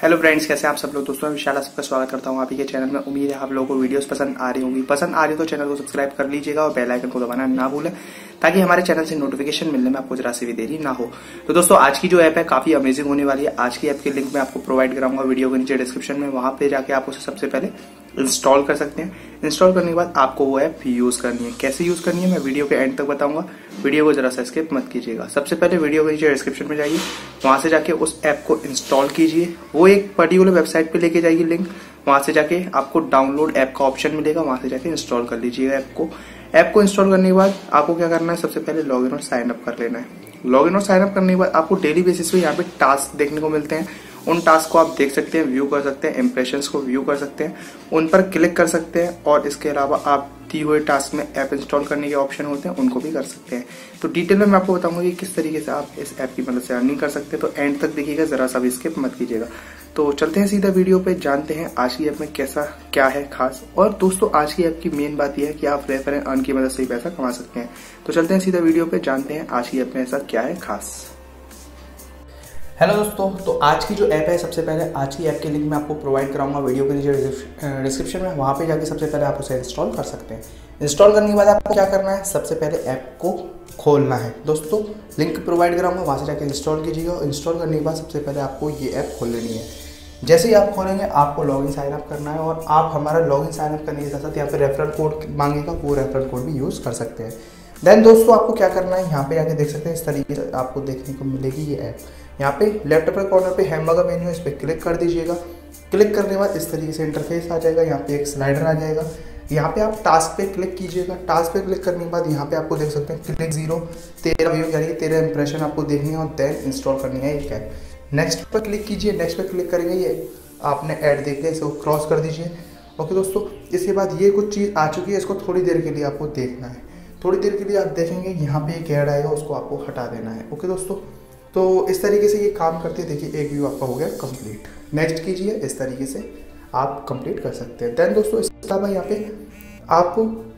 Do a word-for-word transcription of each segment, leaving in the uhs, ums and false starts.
Hello friends, कैसे आप सब लोग। दोस्तों विशाल सबका स्वागत करता हूँ आप ही के चैनल में। उम्मीद है आप लोगों को वीडियोस पसंद आ रही होंगी। पसंद आ रही हो तो चैनल को सब्सक्राइब कर लीजिएगा और बेल आइकन को दबाना ना भूलें, ताकि हमारे चैनल से नोटिफिकेशन मिलने में आपको जरा सी भी देरी ना हो। तो दोस्तों आज की जो ऐप है काफी अमेजिंग होने वाली है। आज की ऐप की लिंक मैं आपको प्रोवाइड कराऊंगा वीडियो के नीचे डिस्क्रिप्शन में। वहां पे जाके आप उसे सबसे पहले इंस्टॉल कर सकते हैं। इंस्टॉल करने के बाद आपको वो ऐप यूज करनी है। कैसे यूज करनी है मैं वीडियो के एंड तक बताऊंगा। वीडियो को जरा सा स्किप मत कीजिएगा। सबसे पहले वीडियो के नीचे डिस्क्रिप्शन में जाइए, वहां से जाके उस ऐप को इंस्टॉल कीजिए। वो एक पर्टिकुलर वेबसाइट पे लेके जाइए लिंक। वहां से जाके आपको डाउनलोड ऐप का ऑप्शन मिलेगा, वहां से जाके इंस्टॉल कर लीजिएगा ऐप को। ऐप को इंस्टॉल करने के बाद आपको क्या करना है, सबसे पहले लॉगिन और साइन अप कर लेना है। लॉगिन और साइन अप करने के बाद आपको डेली बेसिस पे यहाँ पे टास्क देखने को मिलते हैं। उन टास्क को आप देख सकते हैं, व्यू कर सकते हैं, इंप्रेशंस को व्यू कर सकते हैं, उन पर क्लिक कर सकते हैं। और इसके अलावा आप दी हुए टास्क में ऐप इंस्टॉल करने के ऑप्शन होते हैं, उनको भी कर सकते हैं। तो डिटेल में मैं आपको बताऊंगा कि किस तरीके से आप इस ऐप की मदद से अर्निंग कर सकते हैं। तो एंड तक देखिएगा, जरा सा भी स्किप मत कीजिएगा। तो चलते हैं सीधा वीडियो पे, जानते हैं आज की ऐप में कैसा क्या है खास। और दोस्तों आज की ऐप की मेन बात यह है कि आप रेफर एंड अर्न की मदद से ही पैसा कमा सकते हैं। तो चलते हैं सीधा वीडियो पे, जानते हैं आज की ऐप में ऐसा क्या है खास। हेलो दोस्तों, तो आज की जो ऐप है, सबसे पहले आज की ऐप की लिंक मैं आपको प्रोवाइड कराऊंगा वीडियो के नीचे डिस्क्रिप्शन में। वहाँ पे जाके सबसे पहले आप उसे इंस्टॉल कर सकते हैं। इंस्टॉल करने के बाद आपको क्या करना है, सबसे पहले ऐप को खोलना है। दोस्तों लिंक प्रोवाइड कराऊंगा, वहाँ से जाके इंस्टॉल कीजिएगा। और इंस्टॉल करने के बाद सबसे पहले आपको ये ऐप खोल लेनी है। जैसे ही आप खोलेंगे आपको लॉगिन साइन अप करना है। और आप हमारा लॉगिन साइन अप करने के साथ साथ यहाँ पे रेफरल कोड मांगेगा, वो रेफरल कोड भी यूज़ कर सकते हैं। देन दोस्तों आपको क्या करना है, यहाँ पे जाके देख सकते हैं इस तरीके से आपको देखने को मिलेगी ये ऐप। यहाँ पे लेफ्ट अपर कॉर्नर पे हैमबर्गर मेन्यू है, इस पर क्लिक कर दीजिएगा। क्लिक करने के बाद इस तरीके से इंटरफेस आ जाएगा। यहाँ पे एक स्लाइडर आ जाएगा। यहाँ पे आप टास्क पे क्लिक कीजिएगा। टास्क पे क्लिक करने के बाद यहाँ पे आपको देख सकते हैं क्लिक जीरो, तेरह व्यू यानी कि तेरह इंप्रेशन आपको देखनी है। और देन इंस्टॉल करनी है एक ऐप। नेक्स्ट पर क्लिक कीजिए। नेक्स्ट पर क्लिक करेंगे, ये आपने ऐड देख लिया, इसको क्रॉस कर दीजिए। ओके दोस्तों, इसके बाद ये कुछ चीज़ आ चुकी है, इसको थोड़ी देर के लिए आपको देखना है। थोड़ी देर के लिए आप देखेंगे यहाँ पे एक ऐड आएगा, उसको आपको हटा देना है। ओके दोस्तों, तो इस तरीके से ये काम करती है। देखिए एक व्यू आपका हो गया कंप्लीट। नेक्स्ट कीजिए, इस तरीके से आप कंप्लीट कर सकते हैं। देन दोस्तों इसके अलावा यहाँ पे आप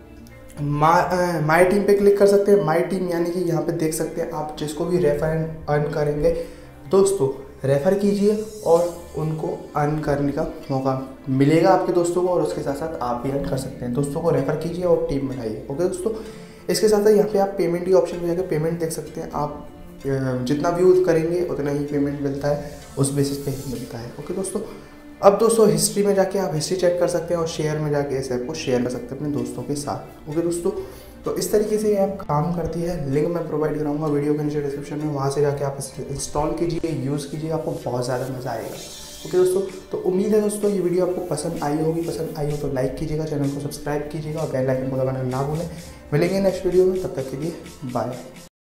माई टीम पे क्लिक कर सकते हैं। माई टीम यानी कि यहाँ पे देख सकते हैं आप जिसको भी रेफर एंड अर्न करेंगे, दोस्तों रेफ़र कीजिए और उनको अर्न करने का मौका मिलेगा आपके दोस्तों को। और उसके साथ साथ आप भी अर्न कर सकते हैं। दोस्तों को रेफ़र कीजिए और टीम बनाइए। ओके दोस्तों, इसके साथ साथ यहाँ पे आप पेमेंट की ऑप्शन में जाकर पेमेंट देख सकते हैं। आप जितना व्यू करेंगे उतना ही पेमेंट मिलता है, उस बेसिस पे ही मिलता है। ओके दोस्तों, अब दोस्तों हिस्ट्री में जाके आप हिस्ट्री चेक कर सकते हैं और शेयर में जाके इस ऐप को शेयर कर सकते हैं अपने दोस्तों के साथ। ओके दोस्तों, तो इस तरीके से ये ऐप काम करती है। लिंक मैं प्रोवाइड कराऊंगा वीडियो के नीचे डिस्क्रिप्शन में। वहाँ से जाके आप इसे इंस्टॉल कीजिए, यूज़ कीजिए, आपको बहुत ज़्यादा मज़ा आएगा। ओके दोस्तों, तो उम्मीद है दोस्तों ये वीडियो आपको पसंद आई होगी। पसंद आई हो तो लाइक कीजिएगा, चैनल को सब्सक्राइब कीजिएगा और बेल आइकन को दबाना ना भूलें। मिलेंगे नेक्स्ट वीडियो में, तब तक के लिए बाय।